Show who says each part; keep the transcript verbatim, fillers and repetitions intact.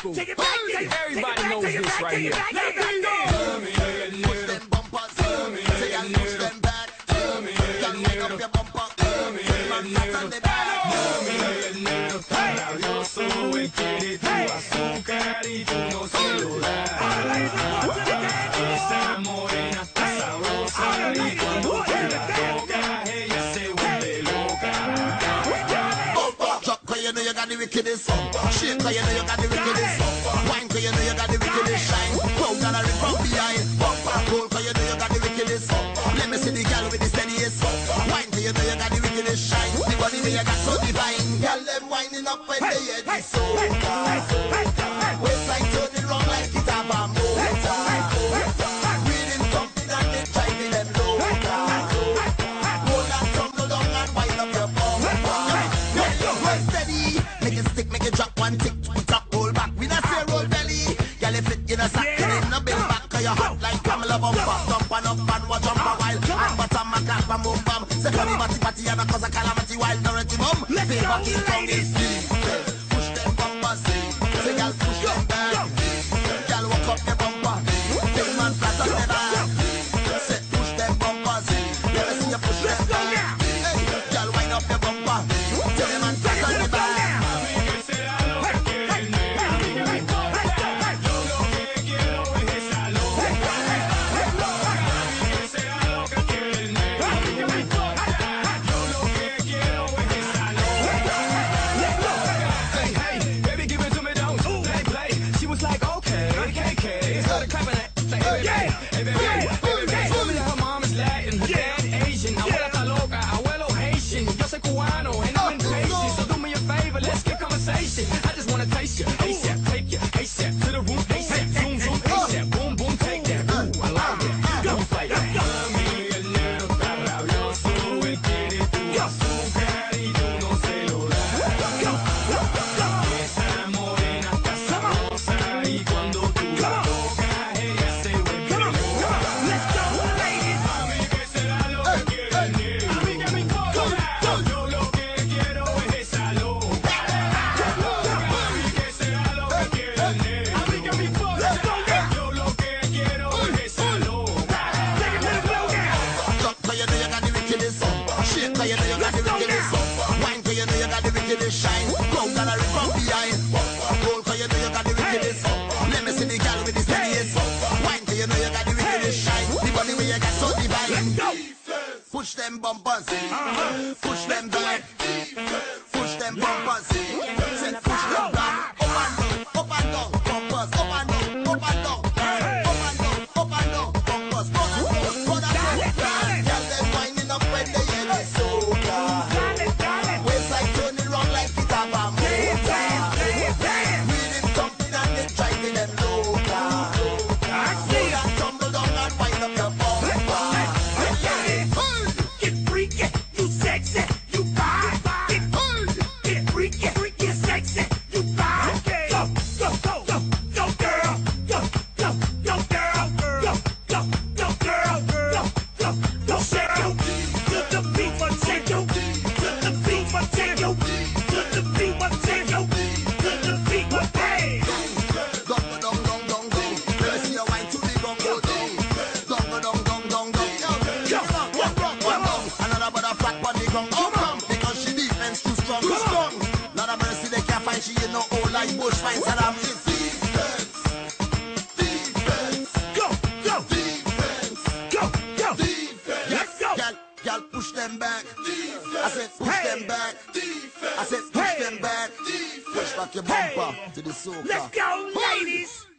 Speaker 1: school. Everybody knows this right here.
Speaker 2: Push them bumpers, say and push them back. Girl, wind up your bumper, man flat on the back.
Speaker 3: Rabioso, él quiere tu azúcar y tú no se lo das. Esa morena está sabrosa y cuando tú la tocas ella se vuelve loca.
Speaker 2: Drop 'cause you know you got the wickedest. Shake 'cause you know you got the wickedest. Wine 'cause you know you got the wickedest. Shine, crowd and a rip from behind. Bumper roll 'cause you know you got the wickedest. Let me see the girl with the steadiest. Wine 'cause you know you got the wickedest. Shine, the body where you got so divine. Girl them winding up when they hear the soca. Waistline turning round like it have a motor. Reading something and they driving them loca. Roll and tumble down and wind up your bumper. Well steady, make it stick, make it drop one tick, drop, roll back. We not say roll belly. Girl if it in a sack, you in a bill back 'cause you hot like Pamela Bumper. Jump and up and watch jump a while. And bottom a clap and boom bam. Say come batty batty and a cause a calamity wild. Now rent him home. Favor King Kong is deep. Push them bumpers, say girl push them back. Girl walk up the bumper, big man flat on the back. Say push them bumpers, let me see you push them back. Hey, girl wind up the bumper, tell them man flat on the back.
Speaker 3: I just wanna taste you, ASAP, take you, ASAP to the room, ASAP, zoom, zoom, ASAP, boom, boom, take that, ooh, I like it, go fight that. Mami, el negro está rabioso, él quiere tu azúcar y tú no se lo das. Esa morena está sabrosa y cuando tú la tocas ella se vuelve loca. Mami, ¿qué será lo que quiere el negro? A mí que me importa, yo lo que quiero es esa loca. Shake 'cause you know you got the wickedest. Wine 'cause you know you got the wickedest. Shine, crowd and a rip from behind. Roll 'cause you know you got the wickedest. Let me see the girl with the steadiest. Wine 'cause you know you got the wickedest. Shine, the body where you got so divine. Push them bumpers, push them back, push them bumpers, say push them back. Up and down, up and down, bumpers, up and down, up and down, up and down, up and down, bumpers, up and down, up and down. Girl them winding up when they hear the soca. Waistline turning round like it have a motor. Reading something and they driving them loca. Roll and tumble down and wind up your bumper.
Speaker 4: Get freaky, you sexy, you fine. Get get freaky, freaky, sexy, you fine. Go, go, go, go, go, girl. Go, go, go, girl. Go, go, go, girl. Go, go, go, shake your to the beat, but shake your to the beat, but shake your to the beat, but shake your to the beat, but hey.
Speaker 2: Dong go dong dong dong dong. Let me see you wine to the gong go dong. Dong go dong dong dong dong. Yo, rock rock rock rock dong. Another brother flat on the gong. How come? Because she defense too strong. Too strong. Not a mercy they can't find. She in no old like bush fine. Saddam is defense. Defense.
Speaker 4: Go, go,
Speaker 2: Defense.
Speaker 4: go, go.
Speaker 2: Defense.
Speaker 4: Let's go.
Speaker 2: Girl, girl, push them back. I said push
Speaker 4: Hey.
Speaker 2: them back. I said push
Speaker 4: Hey.
Speaker 2: them back. Push back your bumper to the soca.
Speaker 4: Let's go, ladies.